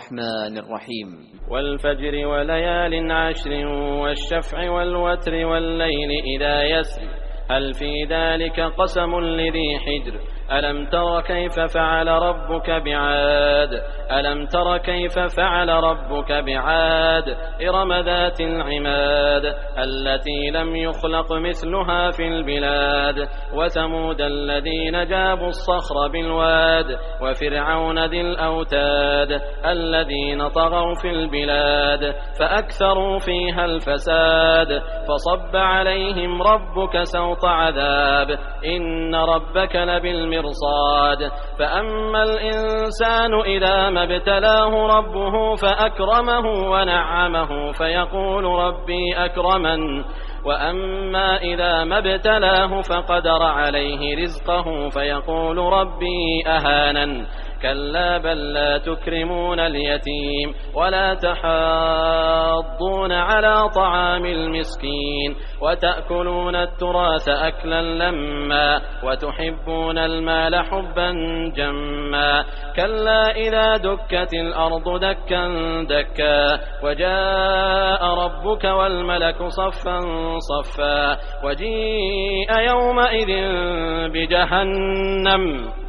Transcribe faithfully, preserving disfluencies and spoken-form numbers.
الرحمن الرحيم. والفجر وليال عشر والشفع والوتر والليل إذا يسر هل في ذلك قسم لذي حجر ألم تر كيف فعل ربك بعاد ألم تر كيف فعل ربك بعاد إرم ذات العماد التي لم يخلق مثلها في البلاد وثمود الذين جابوا الصخر بالواد وفرعون ذي الأوتاد الذين طغوا في البلاد فأكثروا فيها الفساد فصب عليهم ربك سوط عذاب إن ربك لبالمرصاد فأما الإنسان إذا ما ابتلاه ربه فأكرمه ونعمه فيقول ربي أكرمن وأما إذا ما ابتلاه فقدر عليه رزقه فيقول ربي أهانن كلا بل لا تكرمون اليتيم ولا تحاضون على طعام المسكين وتأكلون التراث أكلا لما وتحبون المال حبا جما كلا إذا دكت الأرض دكا دكا وجاء ربك والملك صفا صفا وجيء يومئذ بجهنم